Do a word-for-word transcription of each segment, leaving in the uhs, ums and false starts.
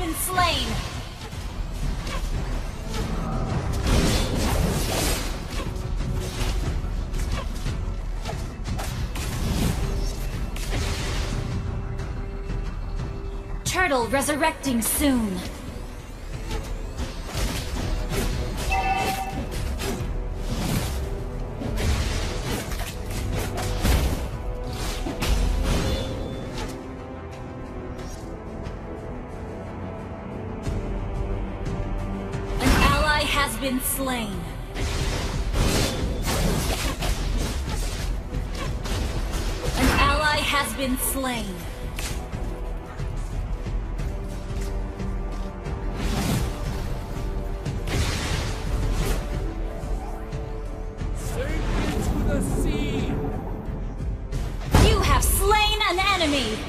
been slain. Turtle resurrecting soon. Has been slain. An ally has been slain. Sink into the sea. You have slain an enemy.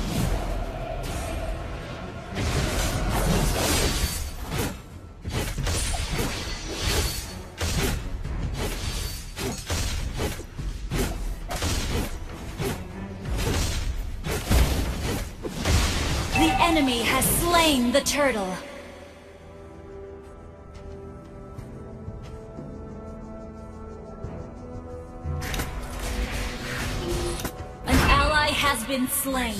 The enemy has slain the turtle. An ally has been slain.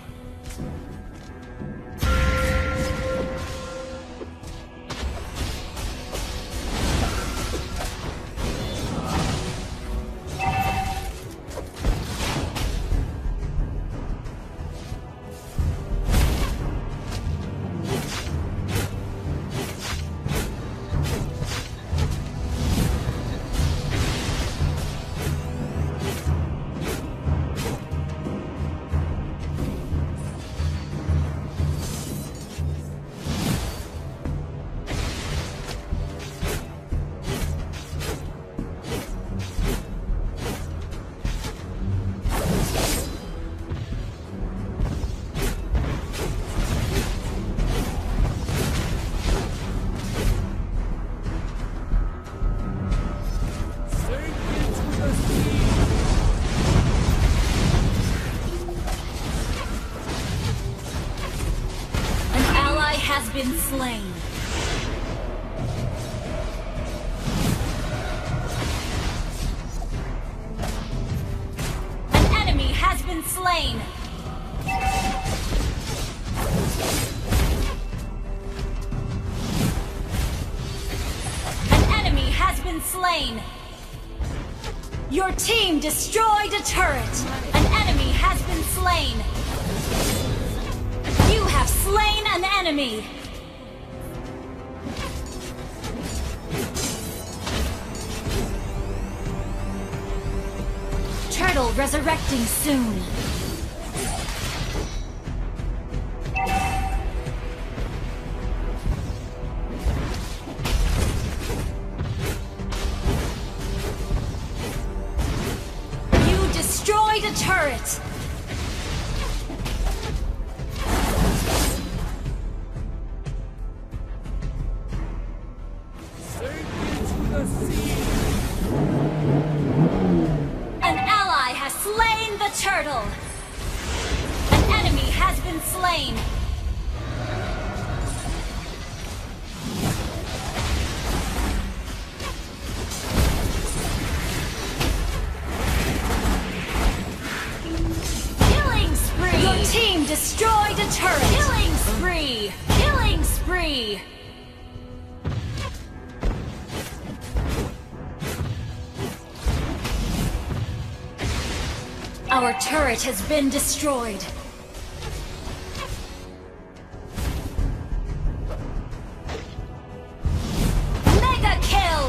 Has been slain. An enemy has been slain. An enemy has been slain. Your team destroyed a turret. An enemy has been slain. You have slain an enemy! Turtle resurrecting soon. You destroyed a turret! An ally has slain the turtle! An enemy has been slain! Killing spree! Your team destroyed a turret! Killing spree! Killing spree! Our turret has been destroyed. Mega kill!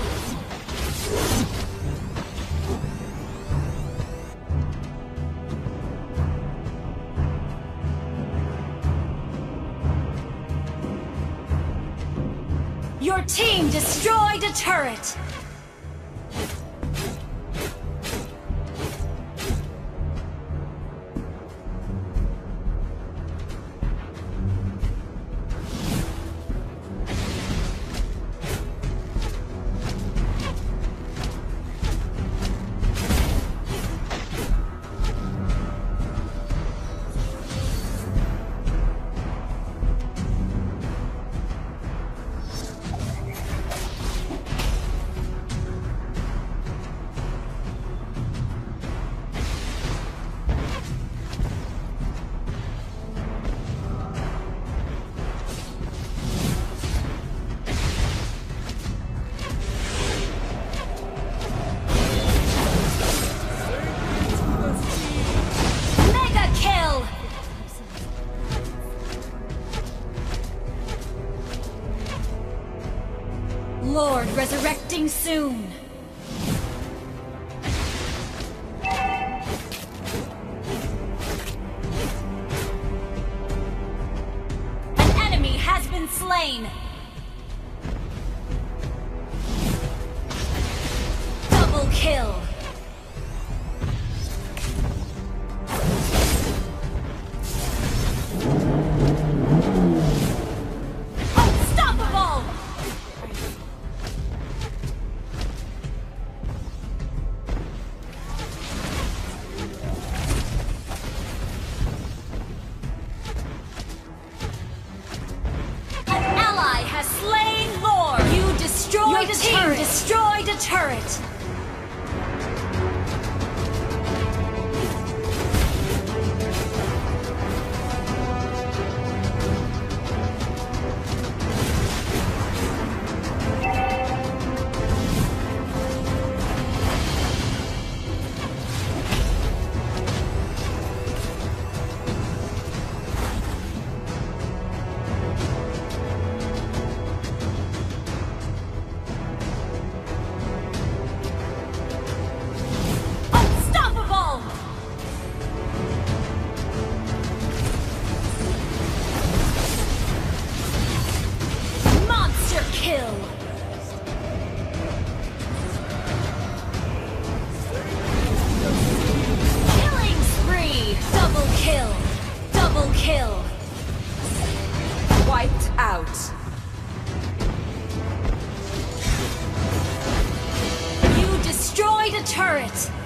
Your team destroyed a turret! Lord resurrecting soon. An enemy has been slain. Double kill. Unstoppable! An ally has slain Lord. You destroyed a turret. Destroyed a turret. Kill. Killing spree. Double kill. Double kill. Wiped out. You destroyed a turret.